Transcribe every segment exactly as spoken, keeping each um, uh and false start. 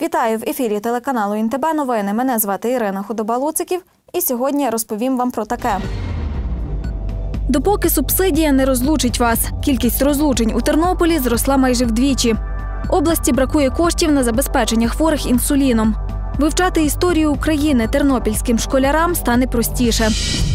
Вітаю в ефірі телеканалу ін те бе новини. Мене звати Ірина Худоба-Луциків і сьогодні я розповім вам про таке. Допоки субсидія не розлучить вас. Кількість розлучень у Тернополі зросла майже вдвічі. Області бракує коштів на забезпечення хворих інсуліном. Вивчати історію України тернопільським школярам стане простіше.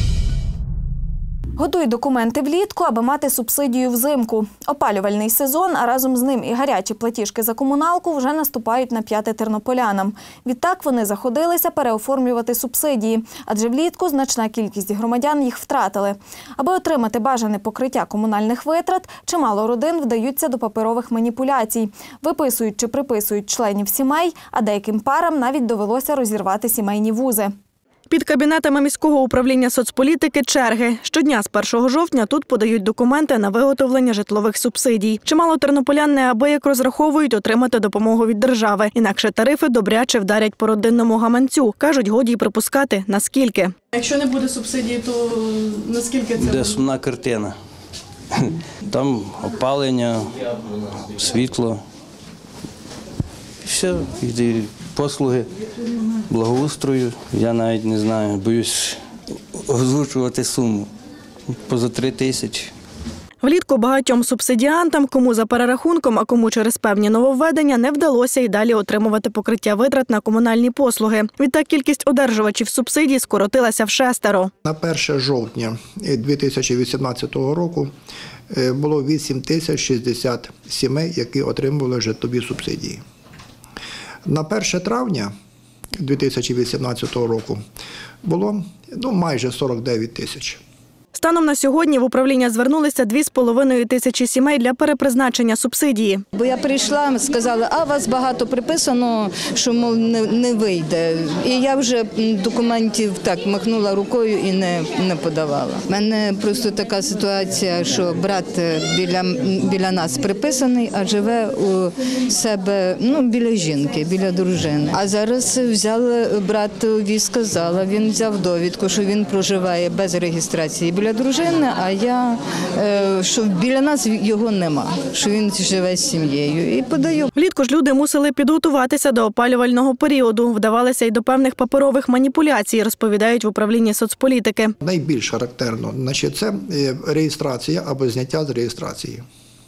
Готуй документи влітку, аби мати субсидію взимку. Опалювальний сезон, а разом з ним і гарячі платіжки за комуналку вже наступають на п'яте тернополянам. Відтак вони заходилися переоформлювати субсидії, адже влітку значна кількість громадян їх втратили. Аби отримати бажане покриття комунальних витрат, чимало родин вдаються до паперових маніпуляцій. Виписують чи приписують членів сімей, а деяким парам навіть довелося розірвати сімейні вузи. Під кабінетами міського управління соцполітики черги. Щодня з першого жовтня тут подають документи на виготовлення житлових субсидій. Чимало тернополян неабияк розраховують отримати допомогу від держави. Інакше тарифи добряче вдарять по родинному гаманцю. Кажуть, годі й припускати, наскільки. Якщо не буде субсидії, то наскільки це? Буде сумна картина. Там опалення, світло, все, і послуги благоустрою. Я навіть не знаю, боюсь озвучувати суму. Поза три тисячі. Влітку багатьом субсидіантам, кому за перерахунком, а кому через певні нововведення, не вдалося й далі отримувати покриття витрат на комунальні послуги. Відтак кількість одержувачів субсидій скоротилася вшестеро. На перше жовтня дві тисячі вісімнадцятого року було вісім тисяч шістдесят сімей, які отримували житлові субсидії. На перше травня дві тисячі вісімнадцятого року було ну, майже сорок дев'ять тисяч. Станом на сьогодні в управління звернулися дві з половиною тисячі сімей для перепризначення субсидії. Бо я прийшла, сказали, а у вас багато приписано, що, мов, не, не вийде. І я вже документів так махнула рукою і не, не подавала. У мене просто така ситуація, що брат біля, біля нас приписаний, а живе у себе ну, біля жінки, біля дружини. А зараз взяли, братові сказала, він взяв довідку, що він проживає без реєстрації біля дружини, а я, що біля нас його нема, що він живе з сім'єю. І подаю. Влітку ж люди мусили підготуватися до опалювального періоду. Вдавалися й до певних паперових маніпуляцій, розповідають в управлінні соцполітики. Найбільш характерно, значить, це реєстрація або зняття з реєстрації.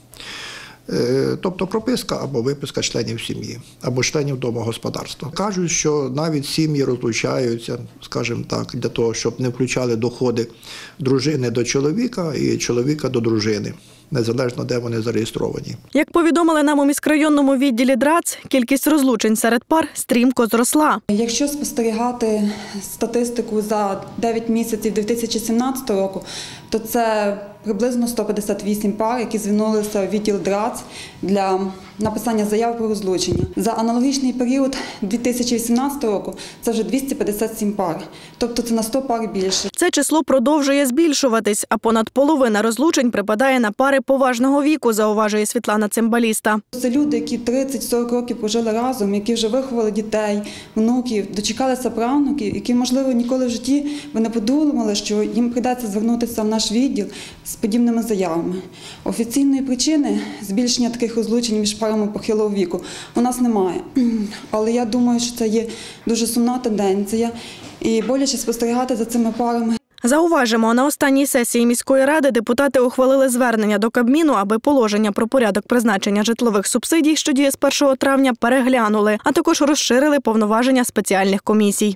Тобто прописка або виписка членів сім'ї, або членів домогосподарства. Кажуть, що навіть сім'ї розлучаються, скажімо так, для того, щоб не включали доходи дружини до чоловіка і чоловіка до дружини, незалежно де вони зареєстровані. Як повідомили нам у міськрайонному відділі ДРАЦ, кількість розлучень серед пар стрімко зросла. Якщо спостерігати статистику за дев'ять місяців дві тисячі сімнадцятого року, то це приблизно сто п'ятдесят вісім пар, які звернулися у відділ ДРАЦ для написання заяв про розлучення. За аналогічний період дві тисячі вісімнадцятого року це вже двісті п'ятдесят сім пар, тобто це на сто пар більше. Це число продовжує збільшуватись, а понад половина розлучень припадає на пари поважного віку, зауважує Світлана Цимбаліста. Це люди, які тридцять-сорок років прожили разом, які вже виховали дітей, внуків, дочекалися правнуків, які, можливо, ніколи в житті ви не подумали, що їм прийдеться звернутися в наш відділ з подібними заявами. Офіційної причини збільшення таких розлучень між парами похилого віку у нас немає. Але я думаю, що це є дуже сумна тенденція і боляче спостерігати за цими парами. Зауважимо, на останній сесії міської ради депутати ухвалили звернення до Кабміну, аби положення про порядок призначення житлових субсидій, що діє з першого травня, переглянули, а також розширили повноваження спеціальних комісій.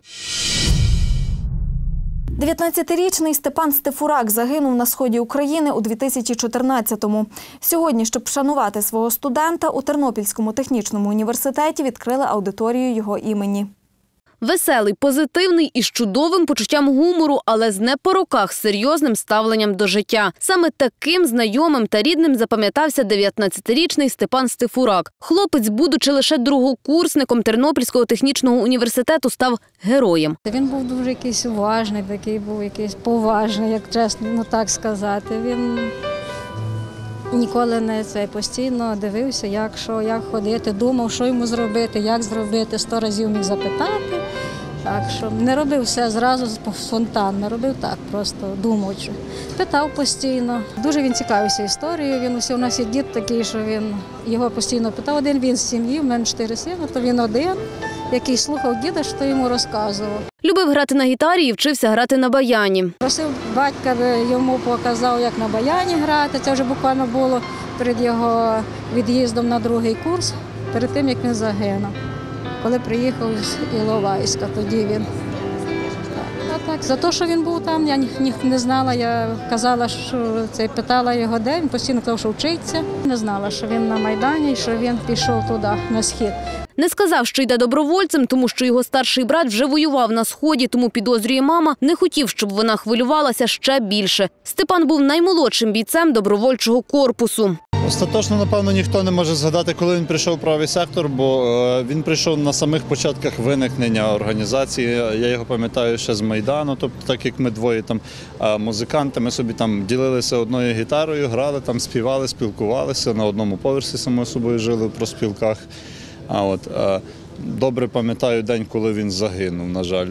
дев'ятнадцятирічний Степан Стефурак загинув на сході України у дві тисячі чотирнадцятому. Сьогодні, щоб вшанувати свого студента, у Тернопільському технічному університеті відкрили аудиторію його імені. Веселий, позитивний і з чудовим почуттям гумору, але з не по роках серйозним ставленням до життя. Саме таким знайомим та рідним запам'ятався дев'ятнадцятирічний Степан Стефурак. Хлопець, будучи лише другокурсником Тернопільського технічного університету, став героєм. Він був дуже якийсь уважний, такий був якийсь поважний, як чесно, ну так сказати. Він ніколи не це, постійно дивився, як, що, як ходити, думав, що йому зробити, як зробити, сто разів міг запитати. Так що не робив все зразу спонтанно, робив так, просто думаючи. Питав постійно. Дуже він цікавився історією. Він усі у нас є дід такий, що він його постійно питав. Один він з сім'ї, в мене чотири сини, то він один, який слухав діда, що йому розказував. Любив грати на гітарі і вчився грати на баяні. Просив батька, йому показав, як на баяні грати. Це вже буквально було перед його від'їздом на другий курс, перед тим, як він загинув. Коли приїхав з Іловайська, тоді він. А так, за те, що він був там, я не знала, я казала, що це питала його де, він постійно казав, що вчиться. Не знала, що він на Майдані і що він пішов туди, на схід. Не сказав, що йде добровольцем, тому що його старший брат вже воював на Сході, тому підозрює мама, не хотів, щоб вона хвилювалася ще більше. Степан був наймолодшим бійцем добровольчого корпусу. Остаточно, напевно, ніхто не може згадати, коли він прийшов в правий сектор, бо він прийшов на самих початках виникнення організації. Я його пам'ятаю ще з Майдану, тобто так як ми двоє там музиканти, ми собі там ділилися одною гітарою, грали, там співали, спілкувалися, на одному поверсі само собою жили в проспілках. А от добре пам'ятаю день, коли він загинув, на жаль.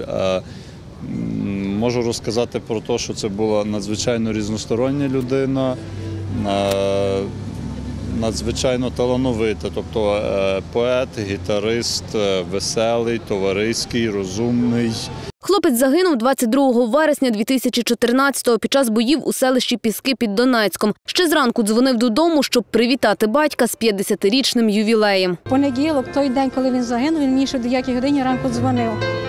Можу розказати про те, що це була надзвичайно різностороння людина, надзвичайно талановита, тобто поет, гітарист, веселий, товариський, розумний. Хлопець загинув двадцять другого вересня дві тисячі чотирнадцятого під час боїв у селищі Піски під Донецьком. Ще зранку дзвонив додому, щоб привітати батька з п'ятдесятирічним ювілеєм. Понеділок, той день, коли він загинув, він мені ще в дев'ятій годині ранку дзвонив.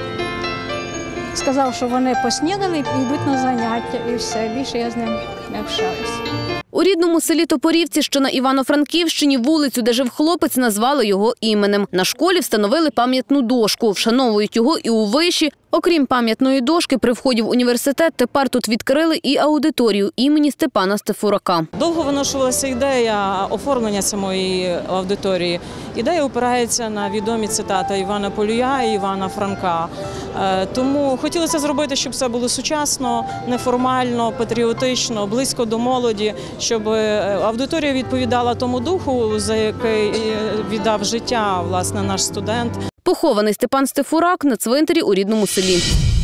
Сказав, що вони поснідали і йдуть на заняття, і все. Більше я з ним не общалася. У рідному селі Топорівці, що на Івано-Франківщині, вулицю, де жив хлопець, назвали його іменем. На школі встановили пам'ятну дошку, вшановують його і у виші. Окрім пам'ятної дошки, при вході в університет тепер тут відкрили і аудиторію імені Степана Стефурака. Довго виношувалася ідея оформлення самої аудиторії. Ідея опирається на відомі цитати Івана Полія і Івана Франка. Тому хотілося зробити, щоб все було сучасно, неформально, патріотично, близько до молоді, щоб аудиторія відповідала тому духу, за який віддав життя, власне, наш студент. Похований Степан Стефурак на цвинтарі у рідному селі.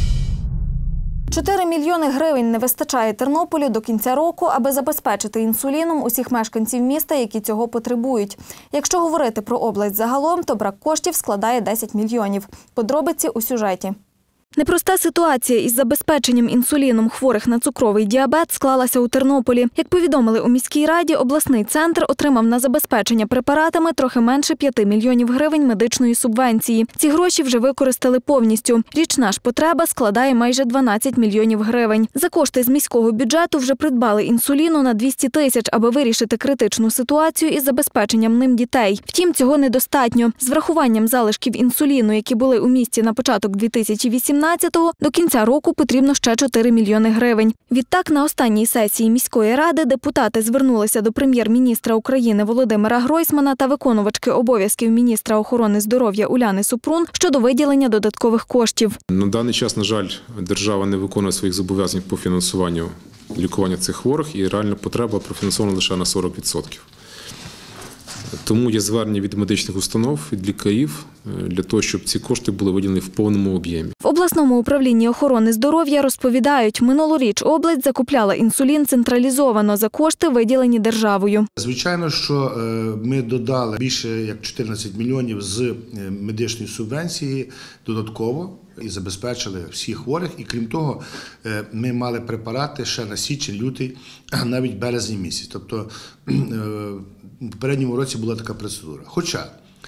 Чотири мільйони гривень не вистачає Тернополю до кінця року, аби забезпечити інсуліном усіх мешканців міста, які цього потребують. Якщо говорити про область загалом, то брак коштів складає десять мільйонів. Подробиці у сюжеті. Непроста ситуація із забезпеченням інсуліном хворих на цукровий діабет склалася у Тернополі. Як повідомили у міській раді, обласний центр отримав на забезпечення препаратами трохи менше п'яти мільйонів гривень медичної субвенції. Ці гроші вже використали повністю. Річна ж потреба складає майже дванадцять мільйонів гривень. За кошти з міського бюджету вже придбали інсуліну на двісті тисяч, аби вирішити критичну ситуацію із забезпеченням ним дітей. Втім, цього недостатньо. З врахуванням залишків інсуліну, які були у місті на початок дві тисячі вісімнадцятого, до кінця року потрібно ще чотири мільйони гривень. Відтак, на останній сесії міської ради депутати звернулися до прем'єр-міністра України Володимира Гройсмана та виконувачки обов'язків міністра охорони здоров'я Уляни Супрун щодо виділення додаткових коштів. На даний час, на жаль, держава не виконує своїх зобов'язань по фінансуванню лікування цих хворих, і реальна потреба профінансована лише на сорок відсотків. Тому є звернення від медичних установ, від лікарів, для того, щоб ці кошти були виділені в повному об'ємі. В обласному управлінні охорони здоров'я розповідають, минулоріч область закупляла інсулін централізовано за кошти, виділені державою. Звичайно, що ми додали більше як чотирнадцять мільйонів з медичної субвенції додатково і забезпечили всіх хворих. І крім того, ми мали препарати ще на січень, лютий, навіть березень місяць. Тобто в попередньому році була така процедура. Хоча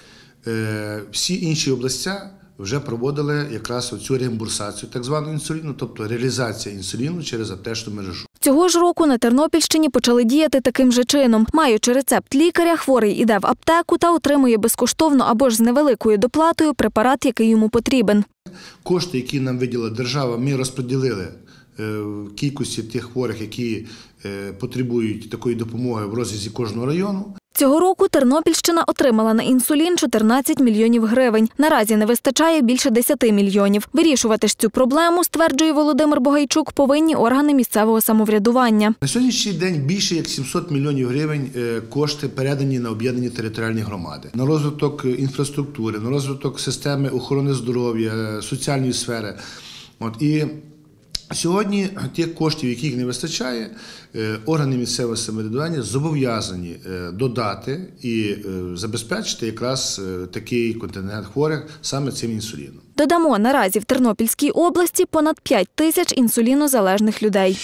е, всі інші області вже проводили якраз цю реімбурсацію так звану інсуліну, тобто реалізація інсуліну через аптечну мережу. Цього ж року на Тернопільщині почали діяти таким же чином. Маючи рецепт лікаря, хворий іде в аптеку та отримує безкоштовно або ж з невеликою доплатою препарат, який йому потрібен. Кошти, які нам виділила держава, ми розподілили в кількості тих хворих, які потребують такої допомоги в розрізі кожного району. Цього року Тернопільщина отримала на інсулін чотирнадцять мільйонів гривень. Наразі не вистачає більше десяти мільйонів. Вирішувати ж цю проблему, стверджує Володимир Богайчук, повинні органи місцевого самоврядування. На сьогоднішній день більше як сімсот мільйонів гривень кошти передані на об'єднані територіальні громади. На розвиток інфраструктури, на розвиток системи охорони здоров'я, соціальної сфери. От, і сьогодні тих коштів, яких не вистачає, органи місцевого самоврядування зобов'язані додати і забезпечити якраз такий контингент хворих саме цим інсуліном. Додамо, наразі в Тернопільській області понад п'ять тисяч інсулінозалежних людей.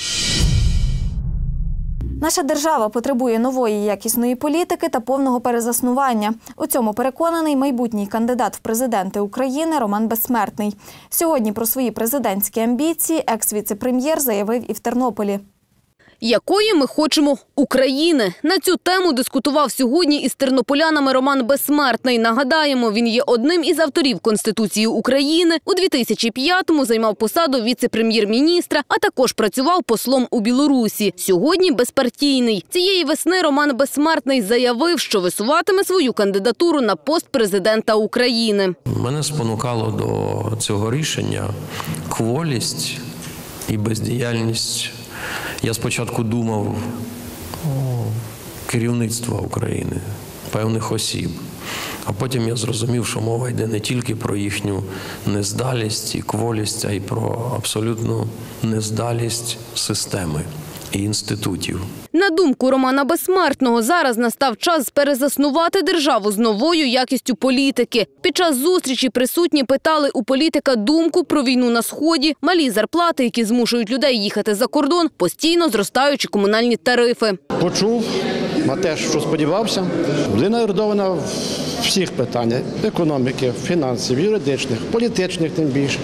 Наша держава потребує нової якісної політики та повного перезаснування. У цьому переконаний майбутній кандидат в президенти України Роман Безсмертний. Сьогодні про свої президентські амбіції екс-віце-прем'єр заявив і в Тернополі. Якої ми хочемо України? На цю тему дискутував сьогодні із тернополянами Роман Безсмертний. Нагадаємо, він є одним із авторів Конституції України. У дві тисячі п'ятому займав посаду віце-прем'єр-міністра, а також працював послом у Білорусі. Сьогодні безпартійний. Цієї весни Роман Безсмертний заявив, що висуватиме свою кандидатуру на пост президента України. Мене спонукало до цього рішення кволість і бездіяльність. Я спочатку думав о, керівництва України, певних осіб, а потім я зрозумів, що мова йде не тільки про їхню нездалість і кволість, а й про абсолютну нездалість системи і інститутів. На думку Романа Безсмертного, зараз настав час перезаснувати державу з новою якістю політики. Під час зустрічі присутні питали у політика думку про війну на Сході, малі зарплати, які змушують людей їхати за кордон, постійно зростаючі комунальні тарифи. Почув на те, що сподівався. Людина ерудована в всіх питаннях – економіки, фінансів, юридичних, політичних тим більше.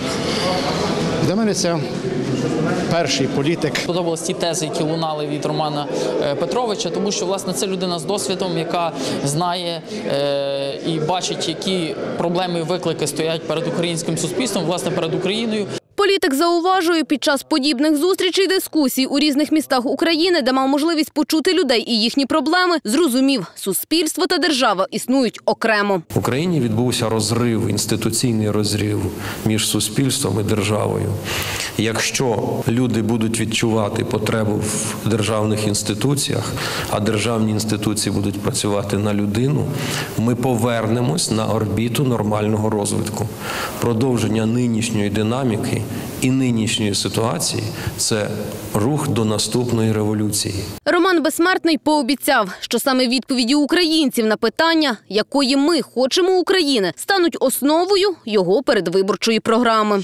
Для мене це перший політик. Подобались ті тези, які лунали від Романа Петровича, тому що, власне, це людина з досвідом, яка знає е, і бачить, які проблеми і виклики стоять перед українським суспільством, власне, перед Україною. Політик зауважує, під час подібних зустрічей, дискусій у різних містах України, де мав можливість почути людей і їхні проблеми, зрозумів – суспільство та держава існують окремо. В Україні відбувся розрив, інституційний розрив між суспільством і державою. Якщо люди будуть відчувати потребу в державних інституціях, а державні інституції будуть працювати на людину, ми повернемось на орбіту нормального розвитку. Продовження нинішньої динаміки і нинішньої ситуації – це рух до наступної революції. Роман Безсмертний пообіцяв, що саме відповіді українців на питання, якої ми хочемо України, стануть основою його передвиборчої програми.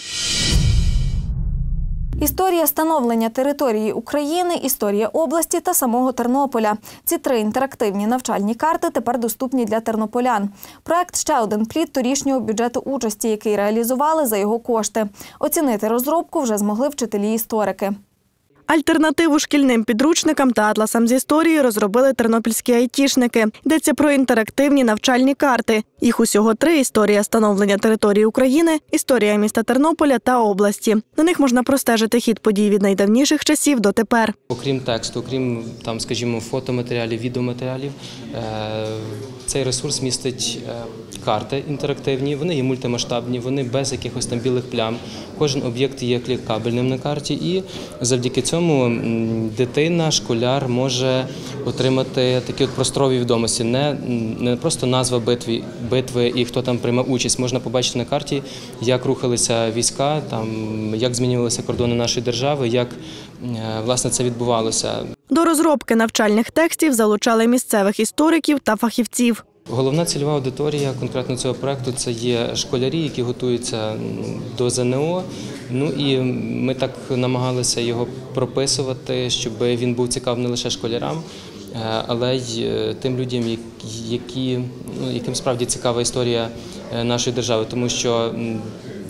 Історія становлення території України, історія області та самого Тернополя. Ці три інтерактивні навчальні карти тепер доступні для тернополян. Проект – ще один плід торішнього бюджету участі, який реалізували за його кошти. Оцінити розробку вже змогли вчителі-історики. Альтернативу шкільним підручникам та атласам з історії розробили тернопільські айтішники. Йдеться про інтерактивні навчальні карти. Їх усього три – історія становлення території України, історія міста Тернополя та області. На них можна простежити хід подій від найдавніших часів до тепер. Окрім тексту, окрім, там, скажімо, фотоматеріалів, відеоматеріалів, цей ресурс містить карти інтерактивні, вони є мультимасштабні, вони без якихось там білих плям. Кожен об'єкт є клікабельним на карті і завдяки цьому дитина, школяр може отримати такі от просторові відомості. Не, не просто назва битви, битви і хто там приймав участь. Можна побачити на карті, як рухалися війська, там, як змінювалися кордони нашої держави, як власне це відбувалося. До розробки навчальних текстів залучали місцевих істориків та фахівців. Головна цільова аудиторія конкретно цього проєкту – це є школярі, які готуються до ЗНО. Ну і ми так намагалися його прописувати, щоб він був цікавий не лише школярам, але й тим людям, які, ну, яким справді цікава історія нашої держави. Тому що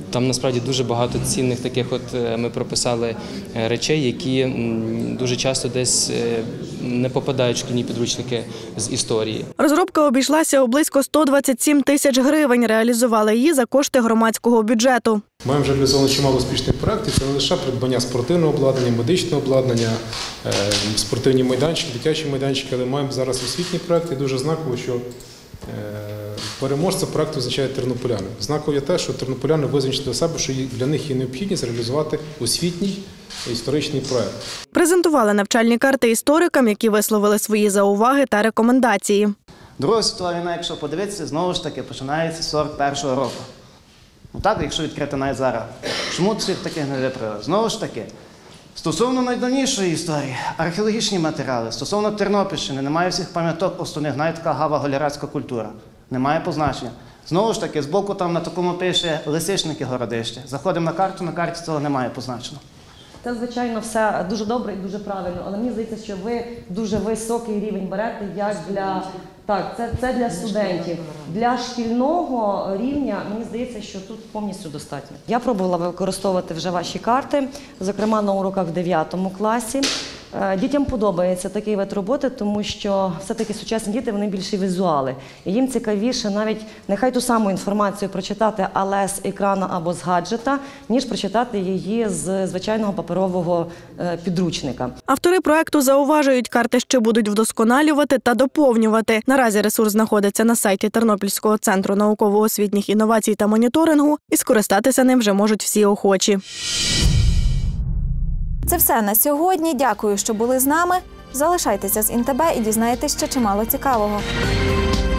Там насправді дуже багато цінних таких от ми прописали речей, які дуже часто десь не попадають в шкільні підручники з історії. Розробка обійшлася у близько сто двадцять сім тисяч гривень. Реалізували її за кошти громадського бюджету. Маємо вже реалізовано чимало успішних проєктів. Це не лише придбання спортивного обладнання, медичного обладнання, спортивні майданчики, дитячі майданчики, але маємо зараз освітні проєкти. Дуже знаково, що переможця проєкту означає тернополяни. Знаково є те, що тернополяни визначили для себе, що для них є необхідність реалізувати освітній історичний проєкт. Презентували навчальні карти історикам, які висловили свої зауваги та рекомендації. Друга світова війна, якщо подивитися, знову ж таки починається з сорок першого року. Ну так, якщо відкрити навіть зараз. Чому цих таких не виправили? Знову ж таки, стосовно найдавнішої історії, археологічні матеріали, стосовно Тернопільщини, немає всіх пам'яток основних, навіть така гава-голярацька культура. Немає позначення. Знову ж таки, збоку там на такому пише Лисичники городище. Заходимо на карту, на карті цього немає позначено. Це, звичайно, все дуже добре і дуже правильно, але мені здається, що ви дуже високий рівень берете, як для, так, це, це для студентів. Для шкільного рівня, мені здається, що тут повністю достатньо. Я пробувала використовувати вже ваші карти, зокрема на уроках в дев'ятому класі. Дітям подобається такий вид роботи, тому що все-таки сучасні діти, вони більше візуали. І їм цікавіше навіть нехай ту саму інформацію прочитати, але з екрану або з гаджета, ніж прочитати її з звичайного паперового підручника. Автори проекту зауважують, карти ще будуть вдосконалювати та доповнювати. Наразі ресурс знаходиться на сайті Тернопільського центру науково-освітніх інновацій та моніторингу, і скористатися ним вже можуть всі охочі. Це все на сьогодні. Дякую, що були з нами. Залишайтеся з ін те бе і дізнаєтесь ще чимало цікавого.